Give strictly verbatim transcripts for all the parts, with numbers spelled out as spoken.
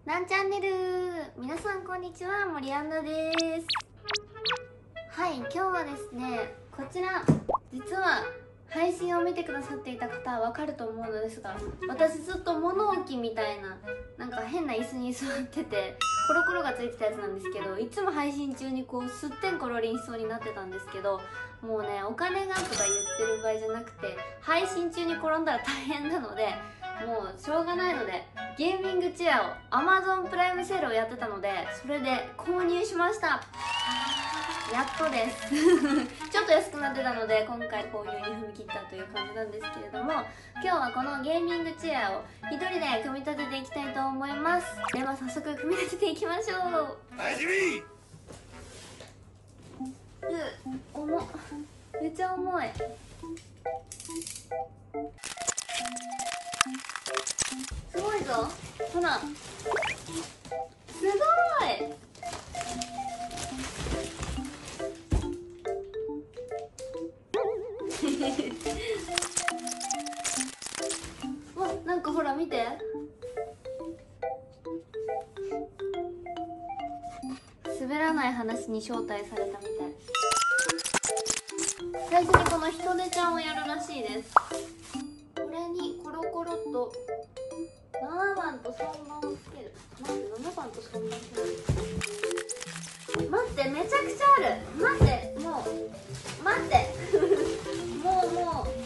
なんチャンネル、皆さんこんにちは、森アンナです。はい、今日はですね、こちら実は配信を見てくださっていた方はわかると思うのですが、私ずっと物置みたいななんか変な椅子に座っててコロコロがついてたやつなんですけど、いつも配信中にこうすってんころりんしそうになってたんですけど、もうね、お金がとか言ってる場合じゃなくて、配信中に転んだら大変なので、もうしょうがないのでゲーミングチェアを アマゾン プライムセールをやってたので、それで購入しました。やっとですちょっと安くなってたので今回購入に踏み切ったという感じなんですけれども、今日はこのゲーミングチェアを一人で組み立てていきたいと思います。では早速組み立てていきましょう。う重っ、めっちゃ重い。すごいぞ、ほら、すごいわ、なんかほら見て、滑らない話に招待されたみたい。最初にこの人手ちゃんをやるらしいです。これにコロコロっとななばんとさんばんをつける。待って、ななばんとさんばんつける。待って、めちゃくちゃある。待って、もう待ってもうもう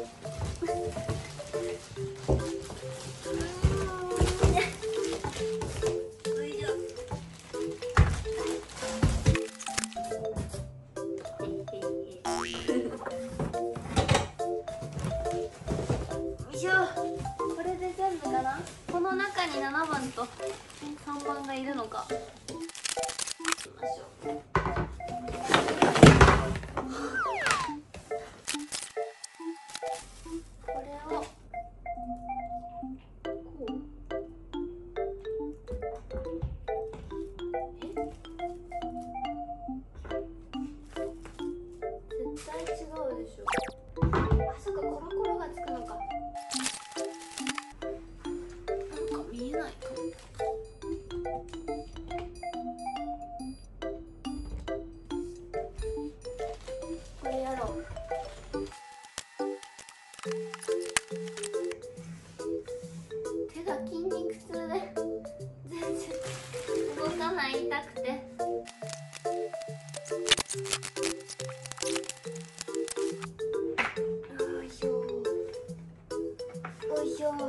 これで全部かな。この中にななばんとさんばんがいるのか。いきましょう。これをこう、え、絶対違うでしょ。あ、そっか、コロコロがつくのか。なんか見えないかも。これやろう。手が筋肉痛で全然動かない、痛くて。よいしょよいしょ。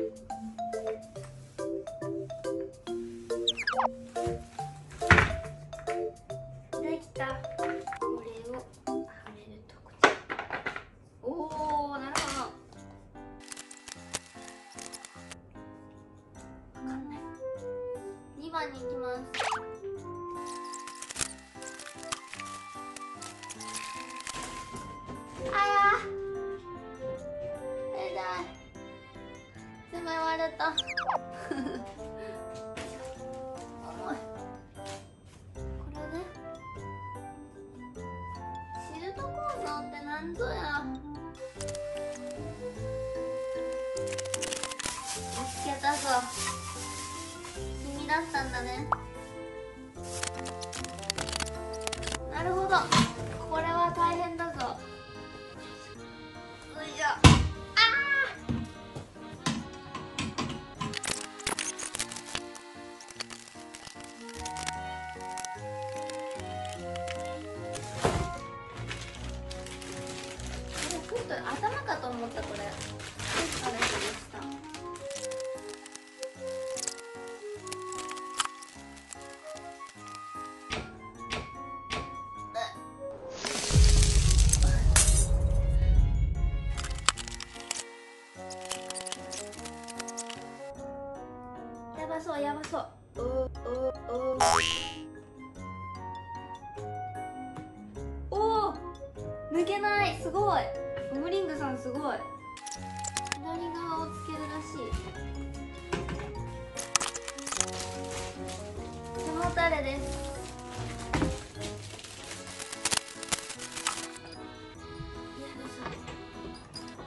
できた。これをはめるとこちら。おお、なるほど。わかんない。にばんに行きます。あやー、痛い。全部割れた重い。これね、シールド構造ってなんぞや。見つけたぞ。君だったんだね。なるほど、これは大変だぞ。よいしょ。あー、ちょっと頭かと思った。これあれでした。やばそう、やばそう。うううおお、抜けない。すごい、ゴムリングさんすごい。左側をつけるらしい。背もたれです。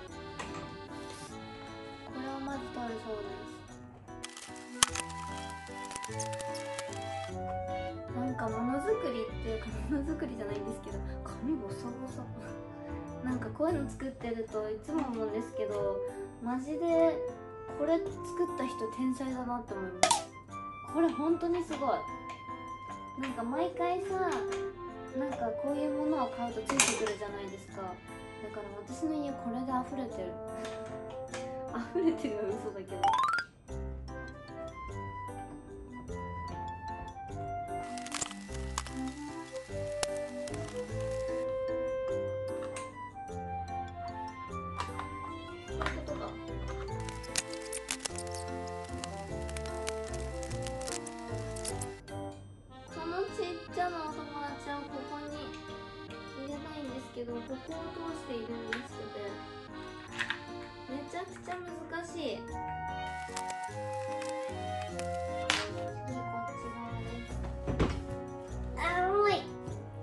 これをまず取るそうです。 なんかものづくりっていうか、ものづくりじゃないんですけど、髪ボサボサなんかこういうの作ってるといつも思うんですけど、マジでこれ作った人天才だなって思います。これ本当にすごい。なんか毎回さ、なんかこういうものを買うとついてくるじゃないですか。だから私の家これで溢れてる溢れてるは嘘だけど。けど、ここを通しているんですけど、めちゃくちゃ難しい。次こっち側です。あー、重い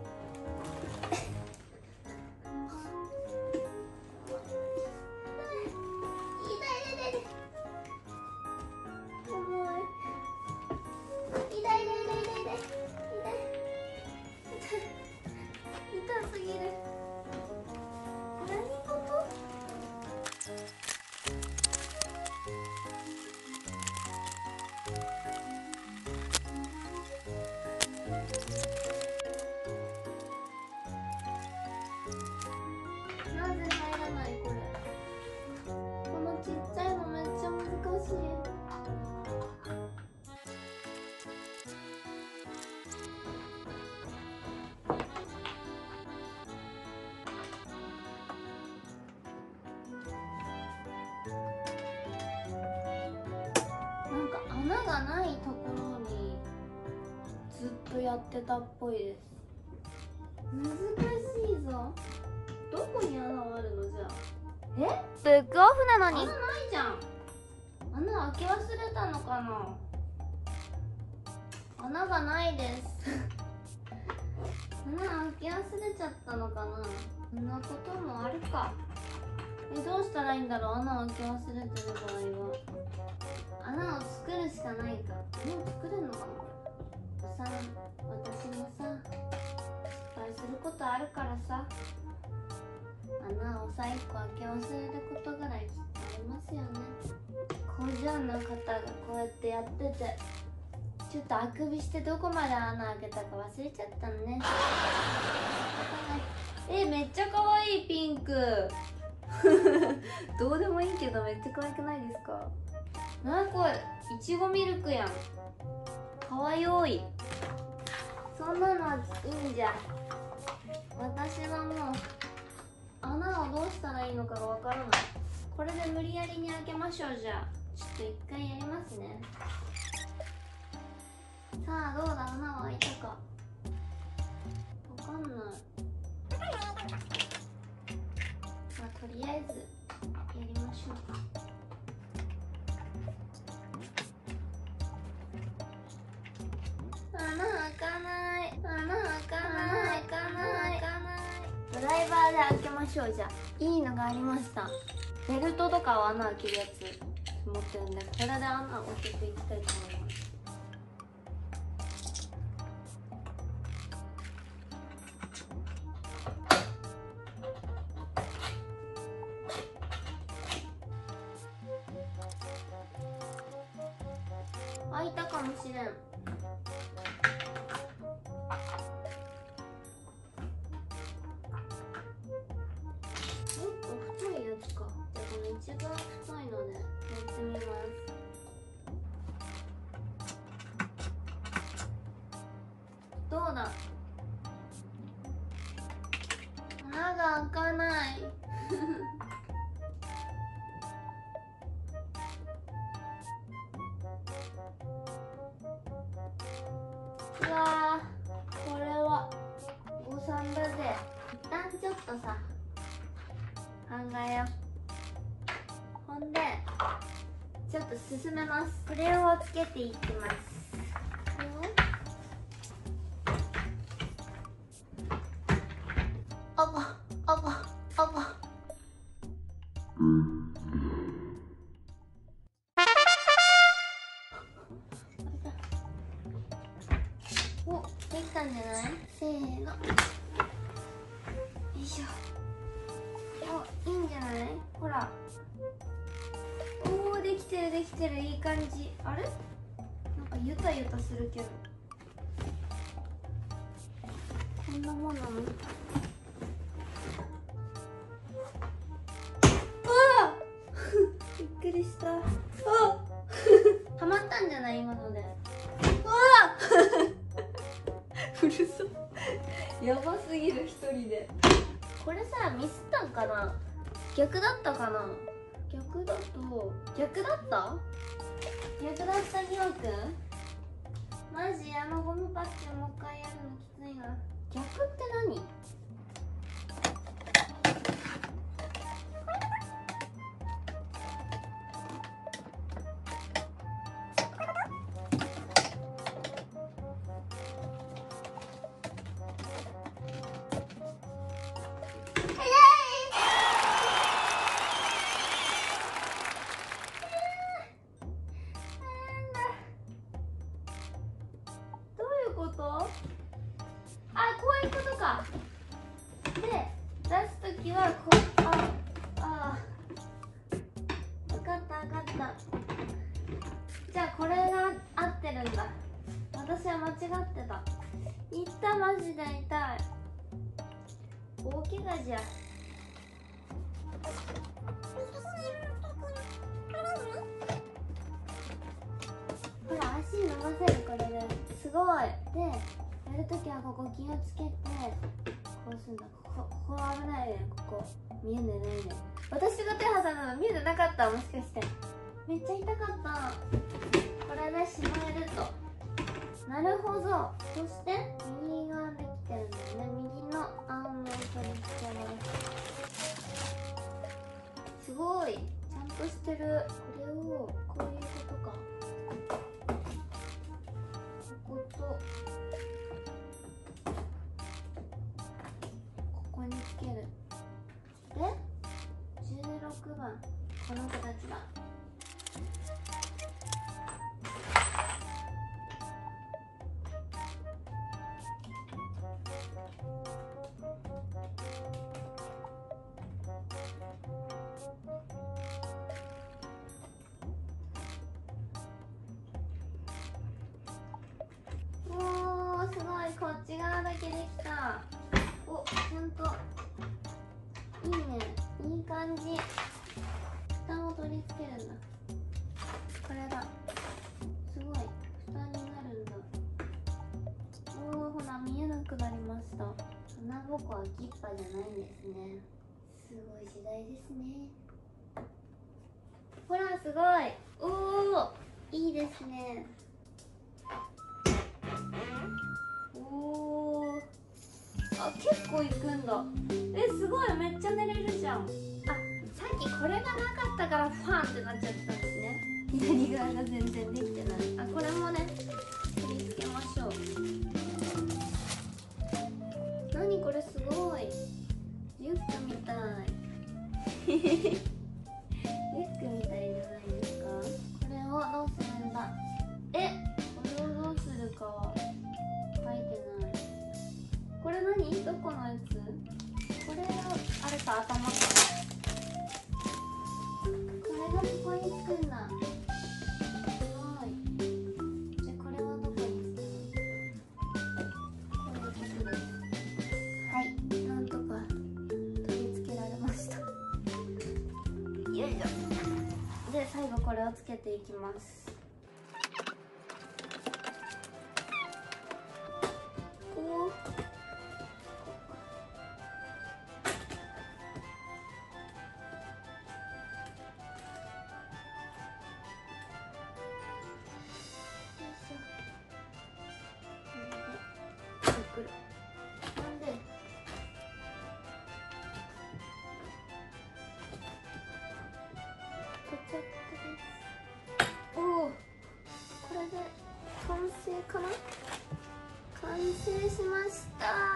穴がないところにずっとやってたっぽいです。難しいぞ。どこに穴はあるのじゃあ。え？ブックオフなのに穴ないじゃん。穴開け忘れたのかな。穴がないです穴開け忘れちゃったのかな。そんなこともあるか。え、どうしたらいいんだろう。穴を開け忘れてる場合は穴を作るしかないか。穴を作れるのかな。さ、私もさ、失敗することあるからさ、穴をさいっこ開け忘れることぐらいきっとありますよね。工場の方がこうやってやってて、ちょっとあくびしてどこまで穴開けたか忘れちゃったのねえ、めっちゃ可愛いピンクどうでもいいけどめっちゃ可愛くないですか。なにこれ、いちごミルクやん。かわよい。そんなのはいいんじゃ。私はもう穴をどうしたらいいのかがわからない。これで無理やりに開けましょう。じゃあちょっと一回やりますね。さあどうだ、穴は開いたか。わかんない。まあとりあえずやりましょう。穴開かない。穴開かない。穴開かない。開かない。ドライバーで開けましょう。じゃあいいのがありました。ベルトとかを穴開けるやつ持ってるんで、これで穴を開けていきたいと思います。開いたかもしれん。一番太いのでやってみます。どうだ。穴が開かないうわー、これは誤算だぜ。一旦ちょっとさ考えよう。ほんでちょっと進めます。これをつけていきます。あばあばあばできたんじゃない？せーの。よいしょ。お、いいんじゃない？ほら。おお、できてるできてる、いい感じ。あれ？なんかゆたゆたするけど。こんなもんなの？びっくりした。あはまったんじゃない？今ので。うわうるさやばすぎる。一人でこれさ、ミスったんかな？逆だったかな？逆だと逆だった逆だったりょうくん。マジあのゴムパッチンもう一回やるのきついな。逆って何？あ、こういうことか。で、出すときはこう、あ、あ、分かった分かった。じゃあこれが合ってるんだ。私は間違ってた。いったマジで痛い。大怪我じゃ。ほら、足伸ばせるこれですごい。でやるときはここ気をつけてこうすんだ。ここ、ここ危ないね。ここ見えねえないね。私が手挟んだの見えてなかった？もしかして。めっちゃ痛かった。これでしまえると。なるほど。そして右側できてるんだよね。右のアームを取り付けます。すごいちゃんとしてる。これをこういうことか。こことここにつける。でじゅうろくばん、この形だ。おー、すごい。こっち側だけできた。お、ちゃんといいね。いい感じ。蓋も取り付けるんだ。これだ。すごい。蓋になるんだ。おー、ほら見えなくなりました。穴ぼこはギッパじゃないんですね。すごい時代ですね。ほら、すごい。おー、いいですね。おー、あ、結構いくんだ。え、すごい。めっちゃ寝れるじゃん。あ、さっきこれがなかったからファンってなっちゃったんですね。左側が全然できてない。あ、これもね取り付けましょう。何これ、すごい。リュックみたい。リュックみたいじゃないですか。これをどうするんだ。え、これをどうするかは書いてない。これ何？どこのやつ？これはあれか、頭か。これがここにつくんだ。すごい。じゃあこれはどこにつくの？これですね。はい、なんとか取り付けられました。よいしょ。で最後これをつけていきます。こうくる。なんでケチャップです。おお、これで完成かな。完成しました。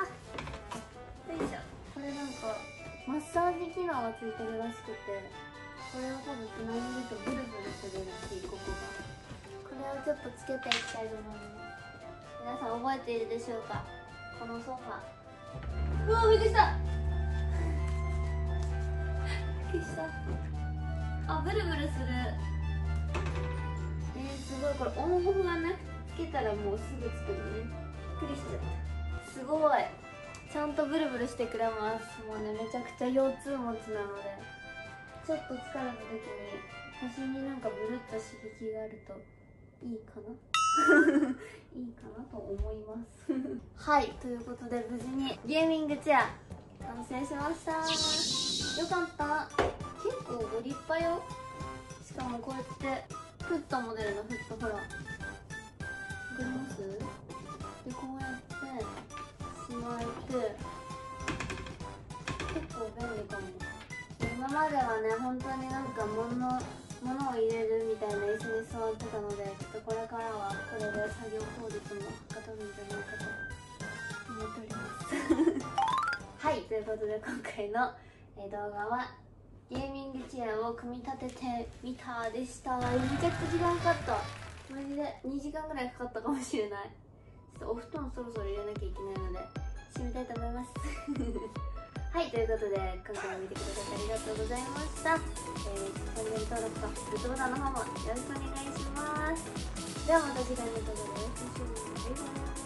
よいしょ。これなんかマッサージ機能がついてるらしくて、これを多分つなげるとブルブルするらしい。ここがこれをちょっとつけていきたいと思います。 皆さん覚えているでしょうか、このソファ。うわびっくりしたびっくりした。あ、ブルブルする。えー、すごい。これオンオフがねつけたらもうすぐつくのね。びっくりしちゃった。すごい、ちゃんとブルブルしてくれます。もうねめちゃくちゃ腰痛持ちなので、ちょっと疲れた時に腰になんかブルッと刺激があるといいかないいかなと思いますはい、ということで無事にゲーミングチェア完成しました。よかった。結構ご立派よ。しかもこうやってフットも出るの。フットほらわかります？でこうやってしまえて結構便利かも。今まではね本当になんか物物を入れるみたいな椅子に座ってたので、ちょっとこれからはこれで作業効率もはかどるんじゃないかと思っておりますはい、ということで今回の動画はゲーミングチェアを組み立ててみたでした。めちゃくちゃ時間かかった。マジでにじかんぐらいかかったかもしれない。ちょっとお布団そろそろ入れなきゃいけないので閉めたいと思いますはい、ということで今回も見てくださってありがとうございました。えー、チャンネル登録とグッドボタンの方もよろしくお願いします。ではまた次回の動画でお会いしましょう。バイバーイ。